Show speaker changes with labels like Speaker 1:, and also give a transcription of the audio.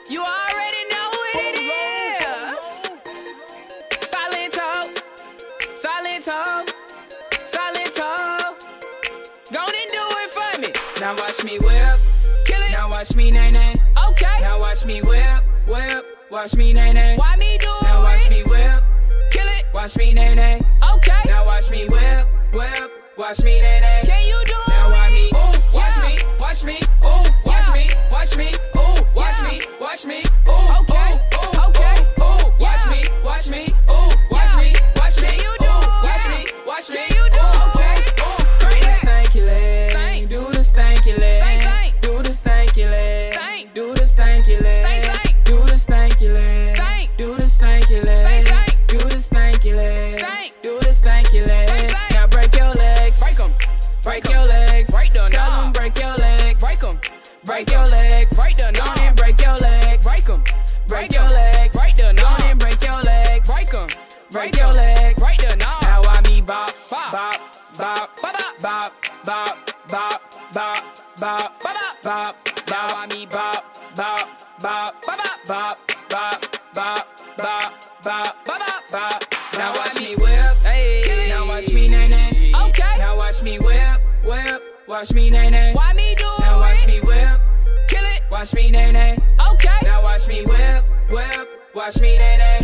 Speaker 1: You already know who it is. Silento, Silento, Silento. Go on and do it for me. Now watch me whip, kill it. Now watch me nay nay. Okay. Now watch me whip, whip. Watch me nay nay. Why me do it? Now watch me whip, kill it. Watch me nay nay. Okay. Now watch me whip, whip. Watch me nay nay. Can you do it? Now watch me, ooh, watch me, watch me, ooh, watch me, watch me, ooh, watch me, watch me, ooh, okay, okay, ooh, watch me, watch me, ooh, watch me, watch me, you do, watch me, watch me, you do, okay, ooh, do the stanky leg, do the stanky leg, do the stanky leg, do the stanky leg, do the stanky leg, do the stanky leg, do the stanky leg, do the stanky leg. Now break your legs, break them, break your legs, break them, tell them break your legs, break them, break your legs, break them, on and break your legs, break them, break your legs, break them, on and break your legs, break them, break your legs, break them. Now I me bop, bop, bop, bop, bop, bop, bop, bop, bop, bop, bop. Now I me bop, bop, bop, bop, bop, bop, bop, bop, bop, bop. Now watch me whip, hey. Now watch me nay nay. Okay. Now watch me whip, whip. Watch me nay nay. Why me do it? Now watch me whip, kill it. Watch me nay nay. Okay. Now watch me whip, whip. Watch me nay nay.